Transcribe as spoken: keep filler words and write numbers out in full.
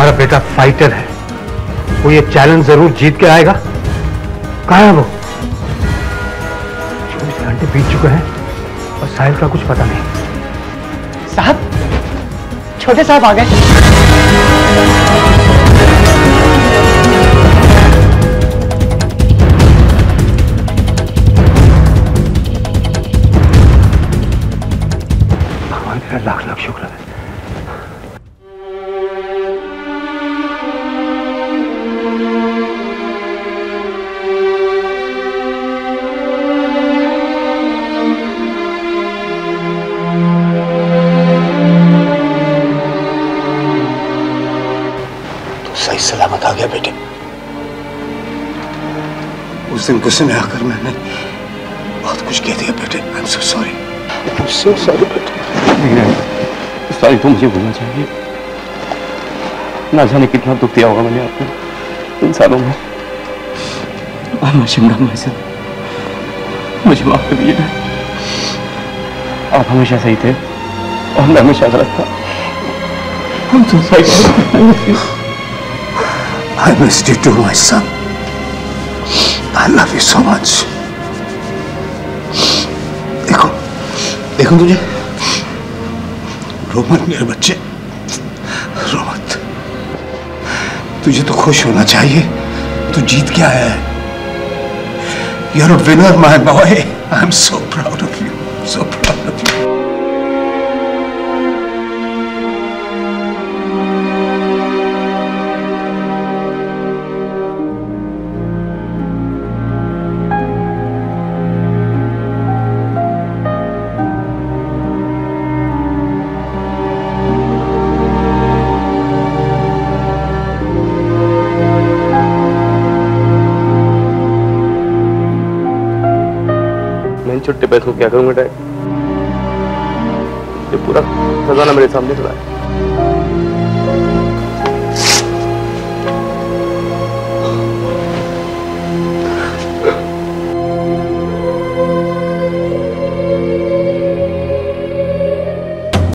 तुम्हारा बेटा फाइटर है, वो ये चैलेंज जरूर जीत के आएगा। कहाँ है वो? चौबीस घंटे बीत चुके हैं और साहिल का कुछ पता नहीं। साहब, छोटे साहब आ गए। भगवान तेरा लाख लाख शुक्र है। सही सलामत आ गया बेटे। उस दिन गुस्से में आकर मैंने बहुत कुछ कह दिया बेटे। I am so sorry. I am so sorry बेटे। सॉरी तो मुझे बोलना चाहिए। ना जाने कितना दुख दिया होगा मैंने आपको इन सालों में। मुझे माफ कर दीजिए। आप हमेशा सही थे और मैं हमेशा गलत था। I'm so sorry. I missed you too, my son. I love you so much. देखो, देखो तुझे रो मत मेरे बच्चे, रो मत। तुझे तो खुश होना चाहिए, तू जीत के आया है। You're a winner, my boy. I'm so proud of you, so proud of you. छुट्टे पैसों क्या करूंगा डैड? ये पूरा खजाना मेरे सामने खड़ा है।